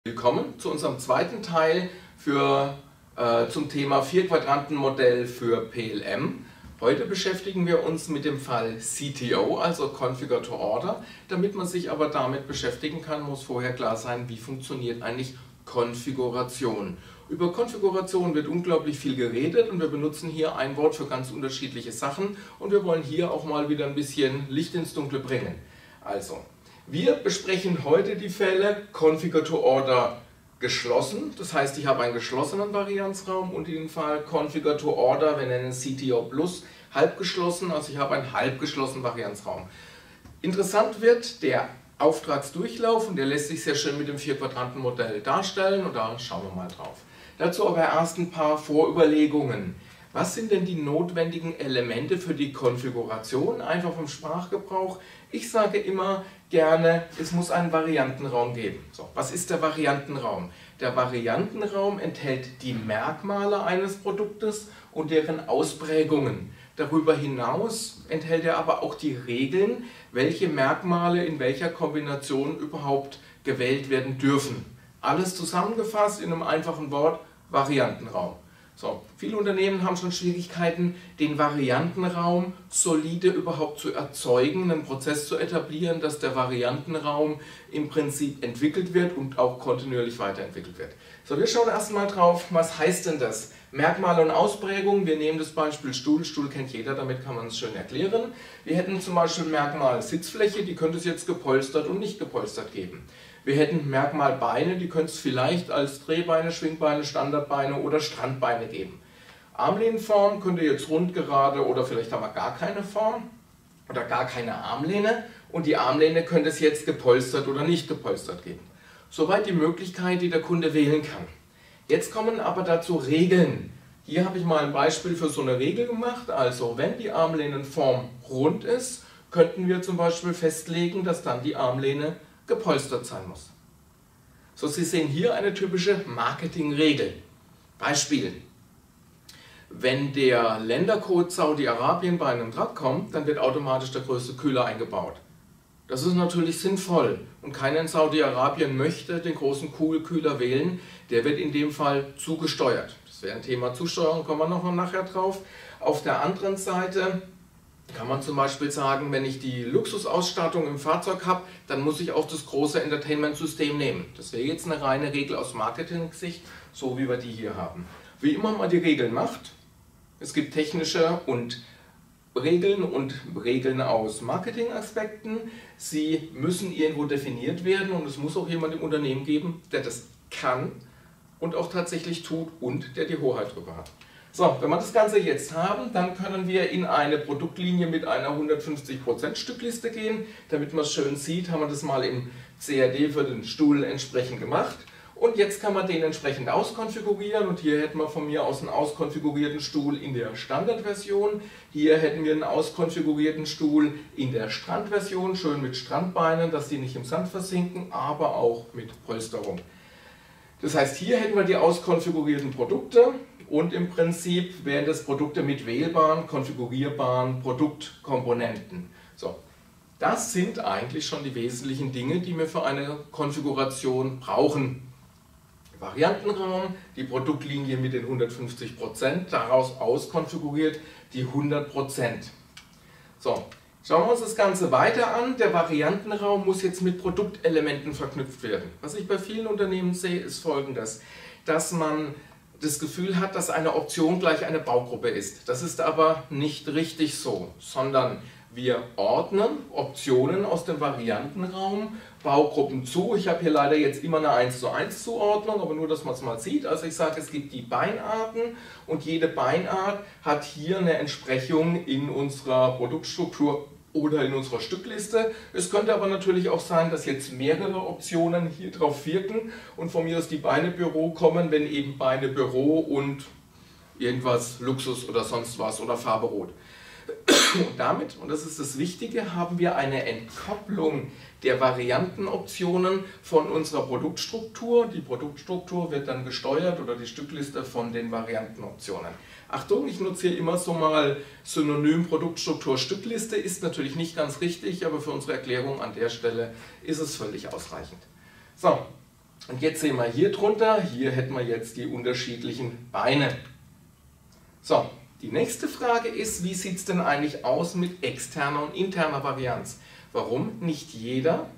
Willkommen zu unserem zweiten Teil zum Thema Vierquadrantenmodell für PLM. Heute beschäftigen wir uns mit dem Fall CTO, also Configure to Order. Damit man sich aber damit beschäftigen kann, muss vorher klar sein, wie funktioniert eigentlich Konfiguration. Über Konfiguration wird unglaublich viel geredet und wir benutzen hier ein Wort für ganz unterschiedliche Sachen und wir wollen hier auch mal wieder ein bisschen Licht ins Dunkle bringen. Also, wir besprechen heute die Fälle Configure to Order geschlossen, das heißt, ich habe einen geschlossenen Varianzraum und den Fall Configure to Order, wir nennen es CTO Plus, halb geschlossen, also ich habe einen halb geschlossenen Varianzraum. Interessant wird der Auftragsdurchlauf und der lässt sich sehr schön mit dem Vierquadrantenmodell darstellen und da schauen wir mal drauf. Dazu aber erst ein paar Vorüberlegungen. Was sind denn die notwendigen Elemente für die Konfiguration, einfach vom Sprachgebrauch? Ich sage immer gerne, es muss einen Variantenraum geben. So, was ist der Variantenraum? Der Variantenraum enthält die Merkmale eines Produktes und deren Ausprägungen. Darüber hinaus enthält er aber auch die Regeln, welche Merkmale in welcher Kombination überhaupt gewählt werden dürfen. Alles zusammengefasst in einem einfachen Wort: Variantenraum. So, viele Unternehmen haben schon Schwierigkeiten, den Variantenraum solide überhaupt zu erzeugen, einen Prozess zu etablieren, dass der Variantenraum im Prinzip entwickelt wird und auch kontinuierlich weiterentwickelt wird. So, wir schauen erstmal drauf, was heißt denn das? Merkmale und Ausprägungen, wir nehmen das Beispiel Stuhl. Stuhl kennt jeder, damit kann man es schön erklären. Wir hätten zum Beispiel Merkmal Sitzfläche, die könnte es jetzt gepolstert und nicht gepolstert geben. Wir hätten Merkmal Beine, die könnte es vielleicht als Drehbeine, Schwingbeine, Standardbeine oder Strandbeine geben. Armlehnenform könnte jetzt rund, gerade oder vielleicht haben wir gar keine Form oder gar keine Armlehne und die Armlehne könnte es jetzt gepolstert oder nicht gepolstert geben. Soweit die Möglichkeit, die der Kunde wählen kann. Jetzt kommen aber dazu Regeln. Hier habe ich mal ein Beispiel für so eine Regel gemacht. Also wenn die Armlehnenform rund ist, könnten wir zum Beispiel festlegen, dass dann die Armlehne gepolstert sein muss. So, Sie sehen hier eine typische Marketingregel. Beispiel: Wenn der Ländercode Saudi-Arabien bei einem Truck kommt, dann wird automatisch der größte Kühler eingebaut. Das ist natürlich sinnvoll und keiner in Saudi-Arabien möchte den großen Kühler wählen, der wird in dem Fall zugesteuert. Das wäre ein Thema Zusteuerung, kommen wir noch nachher drauf. Auf der anderen Seite kann man zum Beispiel sagen, wenn ich die Luxusausstattung im Fahrzeug habe, dann muss ich auch das große Entertainment-System nehmen. Das wäre jetzt eine reine Regel aus Marketing-Sicht, so wie wir die hier haben. Wie immer man die Regeln macht, es gibt technische und Regeln aus Marketingaspekten. Sie müssen irgendwo definiert werden und es muss auch jemand im Unternehmen geben, der das kann und auch tatsächlich tut und der die Hoheit darüber hat. So, wenn wir das Ganze jetzt haben, dann können wir in eine Produktlinie mit einer 150% Stückliste gehen. Damit man es schön sieht, haben wir das mal im CAD für den Stuhl entsprechend gemacht. Und jetzt kann man den entsprechend auskonfigurieren und hier hätten wir von mir aus einen auskonfigurierten Stuhl in der Standardversion. Hier hätten wir einen auskonfigurierten Stuhl in der Strandversion, schön mit Strandbeinen, dass die nicht im Sand versinken, aber auch mit Polsterung. Das heißt, hier hätten wir die auskonfigurierten Produkte und im Prinzip wären das Produkte mit wählbaren, konfigurierbaren Produktkomponenten. So, das sind eigentlich schon die wesentlichen Dinge, die wir für eine Konfiguration brauchen. Variantenraum, die Produktlinie mit den 150%, daraus auskonfiguriert die 100%. So, schauen wir uns das Ganze weiter an. Der Variantenraum muss jetzt mit Produktelementen verknüpft werden. Was ich bei vielen Unternehmen sehe, ist Folgendes: dass man das Gefühl hat, dass eine Option gleich eine Baugruppe ist. Das ist aber nicht richtig so, sondern wir ordnen Optionen aus dem Variantenraum Baugruppen zu. Ich habe hier leider jetzt immer eine 1:1 Zuordnung, aber nur, dass man es mal sieht. Also ich sage, es gibt die Beinarten und jede Beinart hat hier eine Entsprechung in unserer Produktstruktur oder in unserer Stückliste. Es könnte aber natürlich auch sein, dass jetzt mehrere Optionen hier drauf wirken und von mir aus die Beine Büro kommen, wenn eben Beine Büro und irgendwas Luxus oder sonst was oder Farbe Rot. Und damit, und das ist das Wichtige, haben wir eine Entkopplung der Variantenoptionen von unserer Produktstruktur. Die Produktstruktur wird dann gesteuert oder die Stückliste von den Variantenoptionen. Achtung, ich nutze hier immer so mal Synonym Produktstruktur Stückliste, ist natürlich nicht ganz richtig, aber für unsere Erklärung an der Stelle ist es völlig ausreichend. So, Und jetzt sehen wir hier drunter, hier hätten wir jetzt die unterschiedlichen Beine. So, die nächste Frage ist, wie sieht es denn eigentlich aus mit externer und interner Varianz? Warum nicht jeder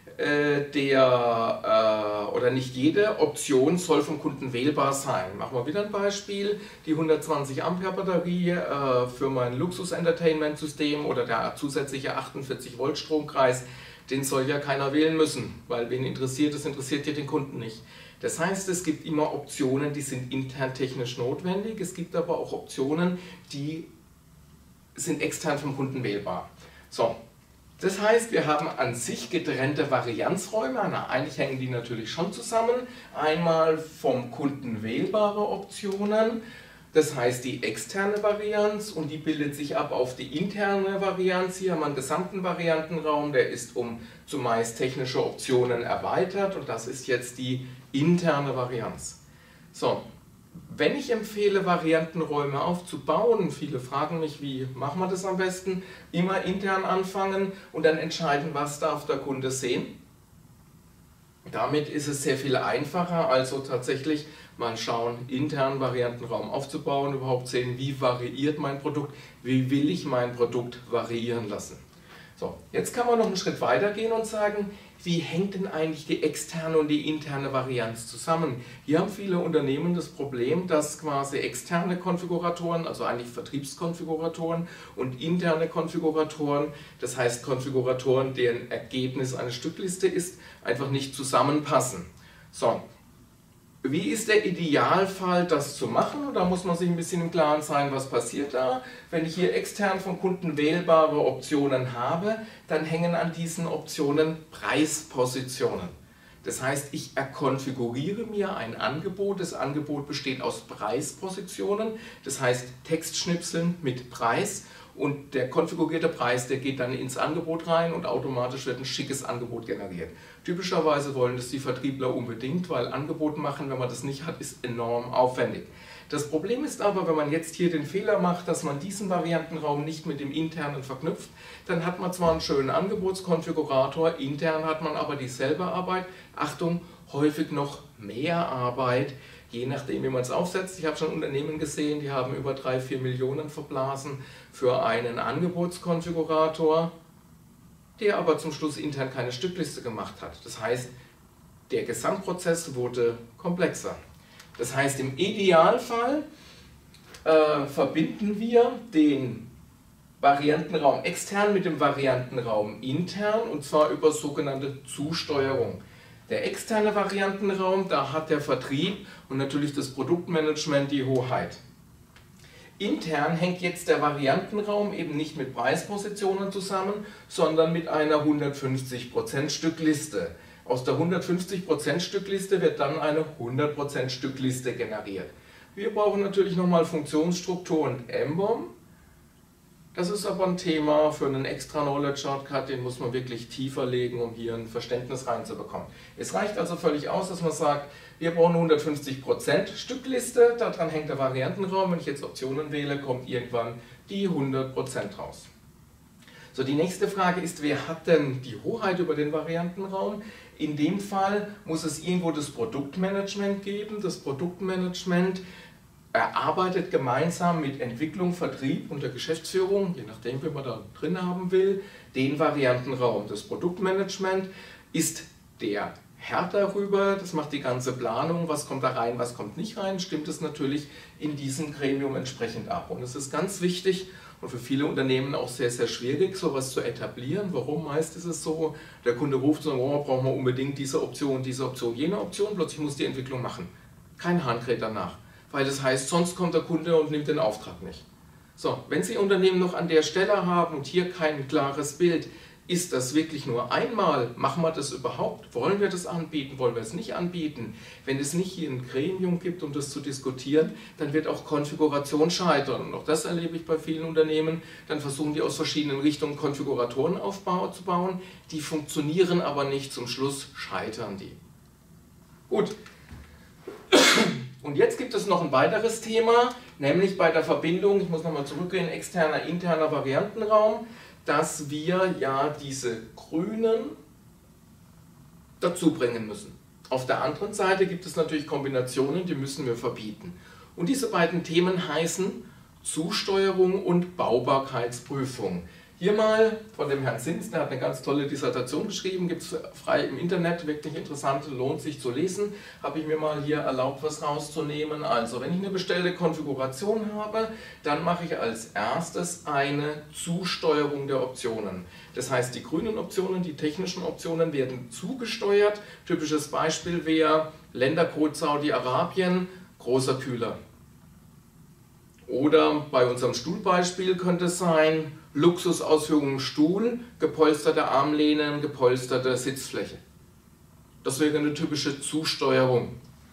oder nicht jede Option soll vom Kunden wählbar sein? Machen wir wieder ein Beispiel, die 120 Ampere Batterie für mein Luxus-Entertainment-System oder der zusätzliche 48 Volt Stromkreis, den soll ja keiner wählen müssen, weil wen interessiert, das interessiert ja den Kunden nicht. Das heißt, es gibt immer Optionen, die sind intern technisch notwendig, es gibt aber auch Optionen, die sind extern vom Kunden wählbar. So. Das heißt, wir haben an sich getrennte Varianzräume, eigentlich hängen die natürlich schon zusammen. Einmal vom Kunden wählbare Optionen, das heißt die externe Varianz, und die bildet sich ab auf die interne Varianz. Hier haben wir einen gesamten Variantenraum, der ist um zumeist technische Optionen erweitert, und das ist jetzt die interne Varianz. So. Wenn ich empfehle, Variantenräume aufzubauen, viele fragen mich, wie machen wir das am besten? Immer intern anfangen und dann entscheiden, was darf der Kunde sehen. Damit ist es sehr viel einfacher, also tatsächlich mal schauen, internen Variantenraum aufzubauen, überhaupt sehen, wie variiert mein Produkt, wie will ich mein Produkt variieren lassen. So, jetzt kann man noch einen Schritt weiter gehen und sagen, wie hängt denn eigentlich die externe und die interne Varianz zusammen? Hier haben viele Unternehmen das Problem, dass quasi externe Konfiguratoren, also eigentlich Vertriebskonfiguratoren, und interne Konfiguratoren, das heißt Konfiguratoren, deren Ergebnis eine Stückliste ist, einfach nicht zusammenpassen. So. Wie ist der Idealfall, das zu machen? Und da muss man sich ein bisschen im Klaren sein, was passiert da. Wenn ich hier extern vom Kunden wählbare Optionen habe, dann hängen an diesen Optionen Preispositionen. Das heißt, ich konfiguriere mir ein Angebot. Das Angebot besteht aus Preispositionen, das heißt Textschnipseln mit Preis. Und der konfigurierte Preis, der geht dann ins Angebot rein und automatisch wird ein schickes Angebot generiert. Typischerweise wollen das die Vertriebler unbedingt, weil Angebot machen, wenn man das nicht hat, ist enorm aufwendig. Das Problem ist aber, wenn man jetzt hier den Fehler macht, dass man diesen Variantenraum nicht mit dem internen verknüpft, dann hat man zwar einen schönen Angebotskonfigurator, intern hat man aber dieselbe Arbeit, Achtung, häufig noch mehr Arbeit, je nachdem, wie man es aufsetzt. Ich habe schon Unternehmen gesehen, die haben über 3-4 Millionen verblasen für einen Angebotskonfigurator, der aber zum Schluss intern keine Stückliste gemacht hat. Das heißt, der Gesamtprozess wurde komplexer. Das heißt, im Idealfall verbinden wir den Variantenraum extern mit dem Variantenraum intern, und zwar über sogenannte Zusteuerung. Der externe Variantenraum, da hat der Vertrieb und natürlich das Produktmanagement die Hoheit. Intern hängt jetzt der Variantenraum eben nicht mit Preispositionen zusammen, sondern mit einer 150% Stückliste. Aus der 150% Stückliste wird dann eine 100% Stückliste generiert. Wir brauchen natürlich nochmal Funktionsstruktur und MBOM. Das ist aber ein Thema für einen extra Knowledge Shortcut, den muss man wirklich tiefer legen, um hier ein Verständnis reinzubekommen. Es reicht also völlig aus, dass man sagt, wir brauchen eine 150% Stückliste, daran hängt der Variantenraum. Wenn ich jetzt Optionen wähle, kommt irgendwann die 100% raus. So, die nächste Frage ist, wer hat denn die Hoheit über den Variantenraum? In dem Fall muss es irgendwo das Produktmanagement geben. Das Produktmanagement erarbeitet gemeinsam mit Entwicklung, Vertrieb und der Geschäftsführung, je nachdem, wie man da drin haben will, den Variantenraum. Das Produktmanagement ist der Herr darüber, das macht die ganze Planung, was kommt da rein, was kommt nicht rein, stimmt es natürlich in diesem Gremium entsprechend ab. Und es ist ganz wichtig und für viele Unternehmen auch sehr, sehr schwierig, sowas zu etablieren. Warum? Meist ist es so, der Kunde ruft und sagt, oh, brauchen wir unbedingt diese Option, jene Option, plötzlich muss die Entwicklung machen. Kein Hahn kräht danach. Weil das heißt, sonst kommt der Kunde und nimmt den Auftrag nicht. So, wenn Sie Unternehmen noch an der Stelle haben und hier kein klares Bild, ist das wirklich nur einmal? Machen wir das überhaupt? Wollen wir das anbieten? Wollen wir es nicht anbieten? Wenn es nicht hier ein Gremium gibt, um das zu diskutieren, dann wird auch Konfiguration scheitern. Und auch das erlebe ich bei vielen Unternehmen. Dann versuchen die aus verschiedenen Richtungen Konfiguratoren aufzubauen. Die funktionieren aber nicht. Zum Schluss scheitern die. Gut. Und jetzt gibt es noch ein weiteres Thema, nämlich bei der Verbindung, ich muss nochmal zurückgehen, externer, interner Variantenraum, dass wir ja diese grünen dazu bringen müssen. Auf der anderen Seite gibt es natürlich Kombinationen, die müssen wir verbieten. Und diese beiden Themen heißen Zusteuerung und Baubarkeitsprüfung. Hier mal von dem Herrn Sins, der hat eine ganz tolle Dissertation geschrieben, gibt es frei im Internet, wirklich interessant, lohnt sich zu lesen. Habe ich mir mal hier erlaubt, was rauszunehmen. Also, wenn ich eine bestellte Konfiguration habe, dann mache ich als erstes eine Zusteuerung der Optionen. Das heißt, die grünen Optionen, die technischen Optionen werden zugesteuert. Typisches Beispiel wäre Ländercode Saudi-Arabien, großer Kühler. Oder bei unserem Stuhlbeispiel könnte es sein, Luxusausführung Stuhl, gepolsterte Armlehnen, gepolsterte Sitzfläche. Das wäre eine typische Zusteuerung.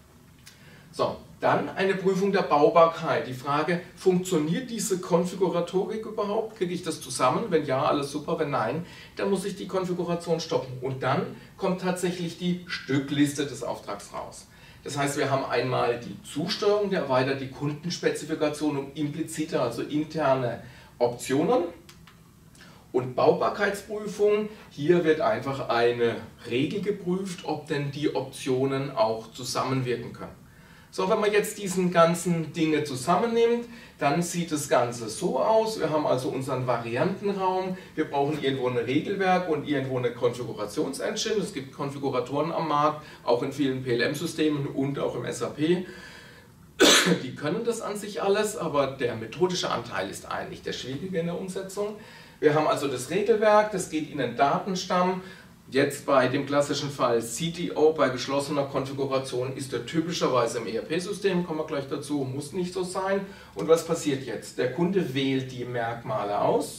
So, dann eine Prüfung der Baubarkeit. Die Frage, funktioniert diese Konfiguratorik überhaupt? Kriege ich das zusammen? Wenn ja, alles super. Wenn nein, dann muss ich die Konfiguration stoppen. Und dann kommt tatsächlich die Stückliste des Auftrags raus. Das heißt, wir haben einmal die Zusteuerung, der erweitert die Kundenspezifikation um implizite, also interne Optionen. Und Baubarkeitsprüfung, hier wird einfach eine Regel geprüft, ob denn die Optionen auch zusammenwirken können. So, wenn man jetzt diesen ganzen Dinge zusammennimmt, dann sieht das Ganze so aus. Wir haben also unseren Variantenraum, wir brauchen irgendwo ein Regelwerk und irgendwo eine Konfigurationsengine. Es gibt Konfiguratoren am Markt, auch in vielen PLM-Systemen und auch im SAP. Die können das an sich alles, aber der methodische Anteil ist eigentlich der schwierige in der Umsetzung. Wir haben also das Regelwerk, das geht in den Datenstamm. Jetzt bei dem klassischen Fall CTO bei geschlossener Konfiguration ist er typischerweise im ERP-System, kommen wir gleich dazu, muss nicht so sein. Und was passiert jetzt? Der Kunde wählt die Merkmale aus.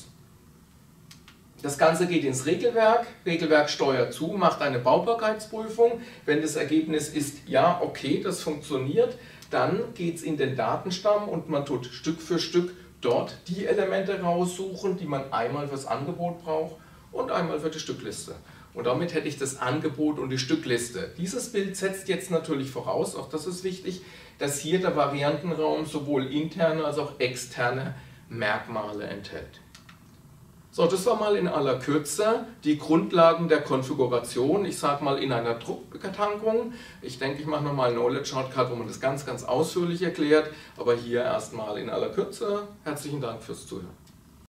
Das Ganze geht ins Regelwerk, Regelwerk steuert zu, macht eine Baubarkeitsprüfung. Wenn das Ergebnis ist, ja, okay, das funktioniert, dann geht es in den Datenstamm und man tut Stück für Stück dort die Elemente raussuchen, die man einmal fürs Angebot braucht und einmal für die Stückliste. Und damit hätte ich das Angebot und die Stückliste. Dieses Bild setzt jetzt natürlich voraus, auch das ist wichtig, dass hier der Variantenraum sowohl interne als auch externe Merkmale enthält. So, das war mal in aller Kürze die Grundlagen der Konfiguration, ich sage mal in einer Druckbetankung. Ich denke, ich mache nochmal einen Knowledge Shortcut, wo man das ganz ausführlich erklärt, aber hier erstmal in aller Kürze. Herzlichen Dank fürs Zuhören.